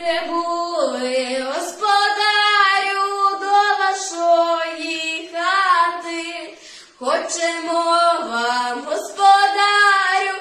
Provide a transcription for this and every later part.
де були, господарю, до вашої хати. Хочемо вам, господарю,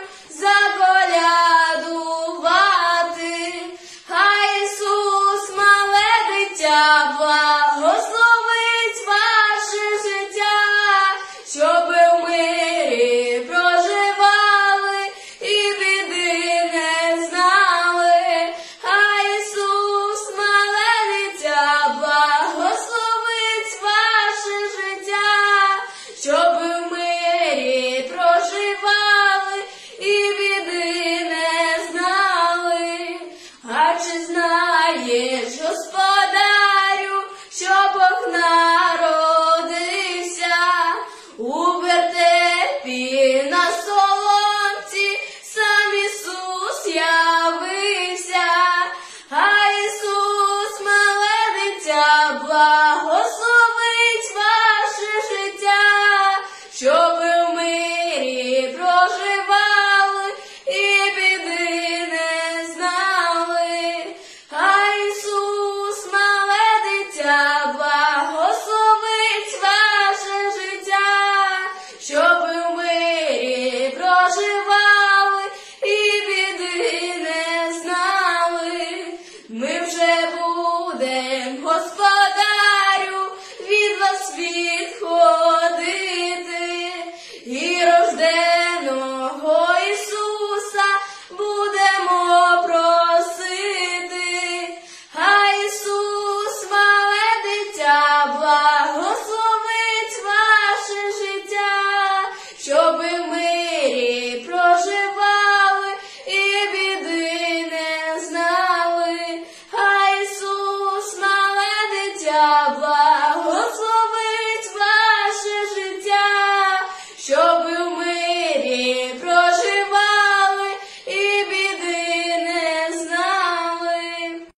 заколядувати. Хай Ісус, мале дитя, благословить ваше життя, щоби в мирі проживали і біди не знали. Хай Ісус, мале дитя, благословить ваше життя, щоби в мирі проживали і біди не знали. А чи знаєш, господарю, що Бог народився у вертепі на соломці, сам Ісус явився. А Ісус, мале дитя, благословить ваше життя, щоби в мирі проживали і біди не знали. А Ісус, мале дитя, благословить ваше життя, щоби в мирі проживали і біди не знали. Ми вже будем, господарю, від вас відходити, і рожденого Ісуса будемо просити. А Ісус, мале дитя, благословить ваше життя, щоби в мирі проживали і біди не знали. А Ісус, мале дитя, благословить